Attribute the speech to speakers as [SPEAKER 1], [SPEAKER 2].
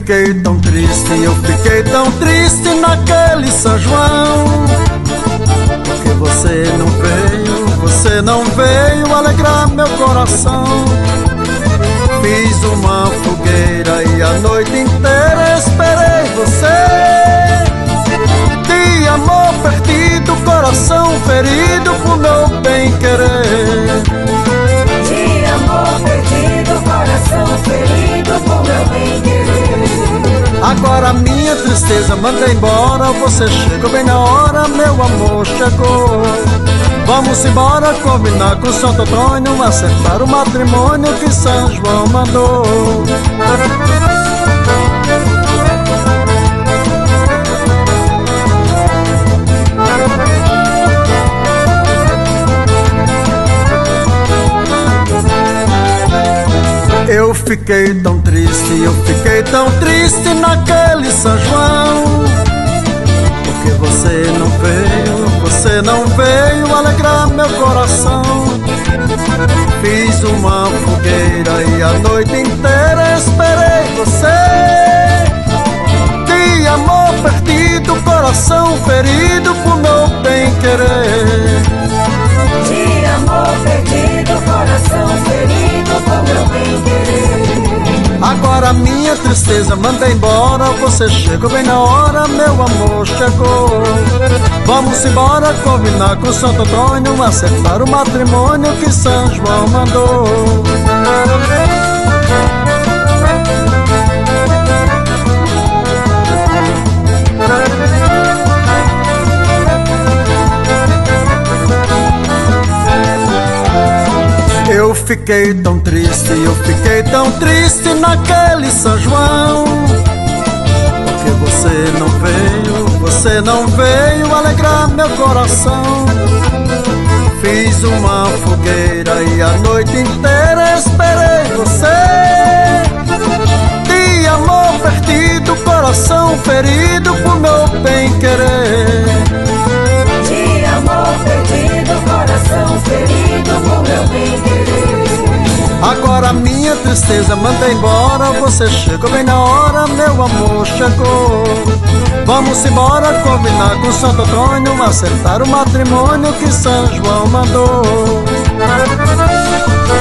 [SPEAKER 1] fiquei tão triste, eu fiquei tão triste naquele São João, porque você não veio alegrar meu coração. Fiz uma fogueira e a noite inteira esperei você. De amor perdido, coração ferido por meu bem-querer.
[SPEAKER 2] De amor perdido, coração ferido por meu bem-querer.
[SPEAKER 1] Agora minha tristeza manda embora, você chegou bem na hora, meu amor chegou. Vamos embora combinar com Santo Antônio, acertar o matrimônio que São João mandou. Eu fiquei tão triste, eu fiquei tão triste naquele São João, porque você não veio alegrar meu coração. Fiz uma fogueira e a noite inteira esperei você. De amor perdido, coração ferido por meu bem-querer.
[SPEAKER 2] De amor perdido, coração ferido por meu bem-querer.
[SPEAKER 1] Agora minha tristeza manda embora, você chegou bem na hora, meu amor chegou. Vamos embora combinar com Santo Antônio, acertar o matrimônio que São João mandou. Eu fiquei tão triste, eu fiquei tão triste naquele São João, porque você não veio alegrar meu coração. Fiz uma fogueira e a noite inteira esperei você. De amor perdido, coração ferido por meu bem-querer.
[SPEAKER 2] De amor perdido, coração ferido por meu bem-querer.
[SPEAKER 1] Agora minha tristeza manda embora, você chegou bem na hora, meu amor chegou. Vamos embora combinar com Santo Antônio, acertar o matrimônio que São João mandou.